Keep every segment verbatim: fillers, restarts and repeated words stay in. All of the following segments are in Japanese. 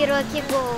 Hiroki Go.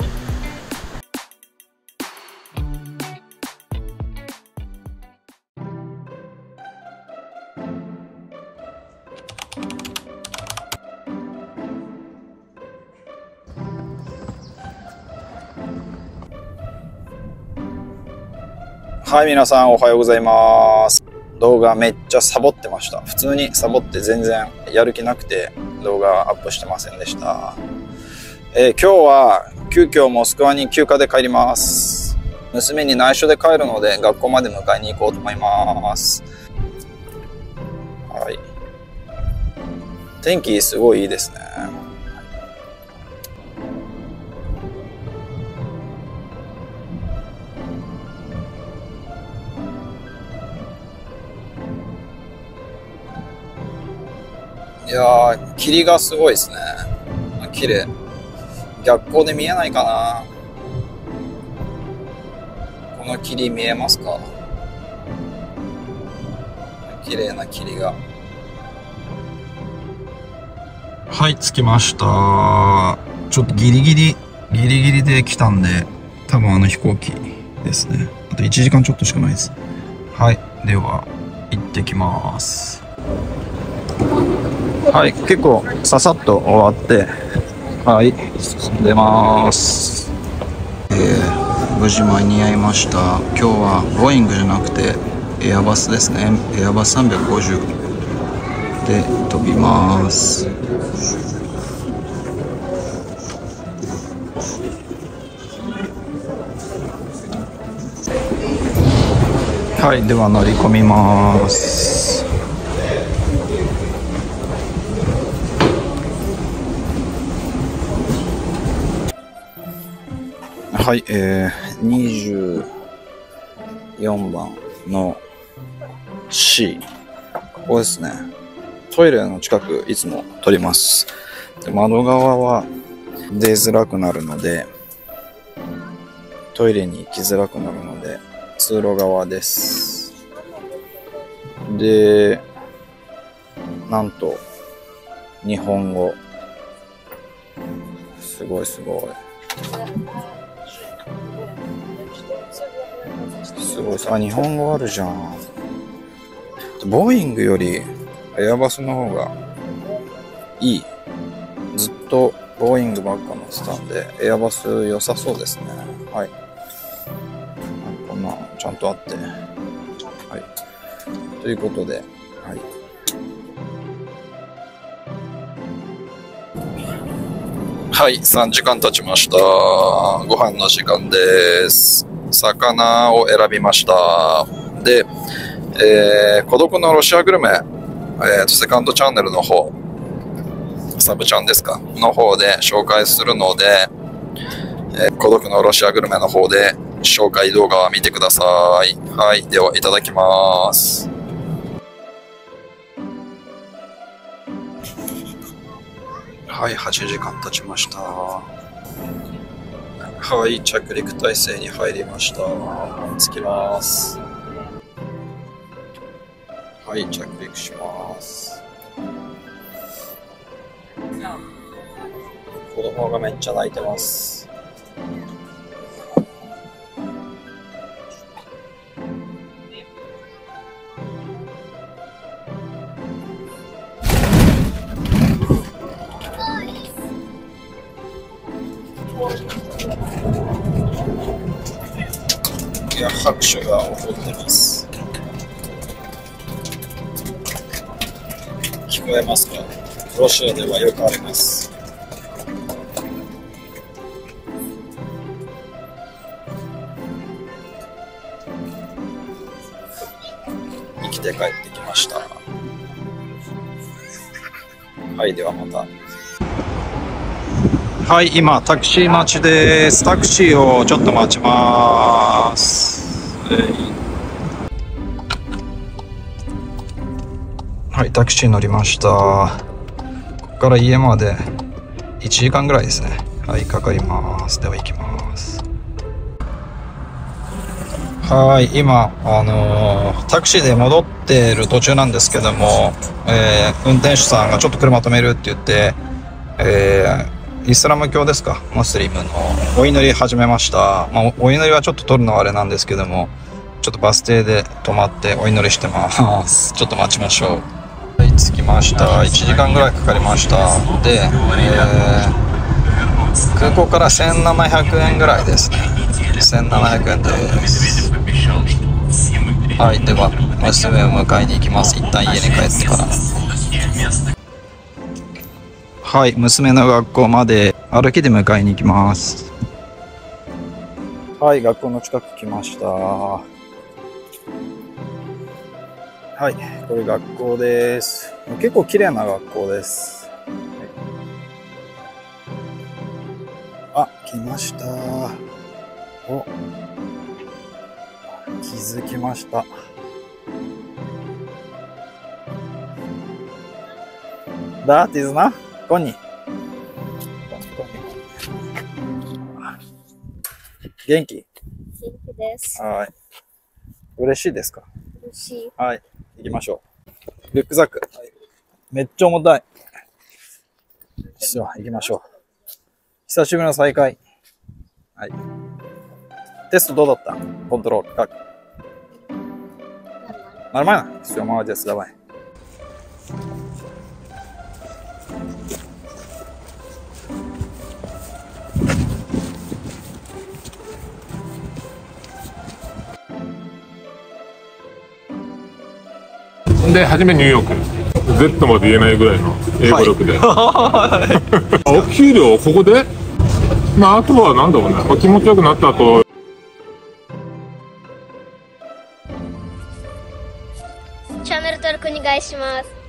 はい、皆さんおはようございます。動画めっちゃサボってました。普通にサボって全然やる気なくて動画アップしてませんでした。えー、今日は急遽モスクワに休暇で帰ります。娘に内緒で帰るので学校まで迎えに行こうと思います。はい。天気すごいいいですね。いやー、霧がすごいですね。綺麗。逆光で見えないかな。この霧見えますか？綺麗な霧が。はい、着きました。ちょっとギリギリ、ギリギリで来たんで、多分あの飛行機ですね。あといちじかんちょっとしかないです。はい、では、行ってきます。はい、結構ささっと終わって、はい、出ます。えー、無事間に合いました。今日はボーイングじゃなくてエアバスですね。エアバスさんびゃくごじゅうで飛びます。はい、では乗り込みます。はい、えー、にじゅうよんばんの C。ここですね。トイレの近くいつも撮ります。で、窓側は出づらくなるので、トイレに行きづらくなるので、通路側です。で、なんと、日本語。すごいすごい。すごいさ、日本語あるじゃん。ボーイングよりエアバスの方がいい。ずっとボーイングばっか乗ってたんで、エアバス良さそうですね。はい。こんなちゃんとあって。はい。ということで、はい。はい、さんじかん経ちました。ご飯の時間です。魚を選びました。で、えー、孤独のロシアグルメ、えーと、セカンドチャンネルの方、サブチャンですかの方で紹介するので、えー、孤独のロシアグルメの方で紹介動画を見てください。はい、ではいただきます。はい、はちじかん経ちました。はい、着陸態勢に入りました。着きます。はい、着陸します。子供がめっちゃ泣いてます。いや、拍手が起こってます。聞こえますか？ロシアではよくあります。生きて帰ってきました。はい、ではまた。はい、今タクシー待ちです。タクシーをちょっと待ちます。はい、タクシー乗りました。ここから家までいちじかんぐらいですね。はい、かかります。では行きます。はい、今、あのー、タクシーで戻ってる途中なんですけども、えー、運転手さんがちょっと車止めるって言って、えー、 イスラム教ですか、ムスリムのお祈り始めました。まあ、お祈りはちょっと取るのはあれなんですけども、ちょっとバス停で止まってお祈りしてます。ちょっと待ちましょう。はい、着きました。いちじかんぐらいかかりました。で、えー、空港からせんななひゃくえんぐらいですね。せんななひゃくえんです。はい、では娘を迎えに行きます。一旦家に帰ってから。はい、娘の学校まで歩きで迎えに行きます。はい、学校の近く来ました。はい、これ学校です。結構綺麗な学校です。あ、来ました。お、気づきました。だってisな、こんに。元気？元気です。 はい。嬉しいですか？ 嬉しい。 はい。行きましょう。リュックサック。はい、めっちゃ重たい。よ行きましょう。久しぶりの再会。はい。テストどうだった？コントロール。как? Нормально? Все, молодец, давай. で、初めニューヨーク Z まで言えないぐらいの英語力で、はい、お給料ここで、まあ、あとはなんだろうね、まあ、気持ちよくなった後チャンネル登録お願いします。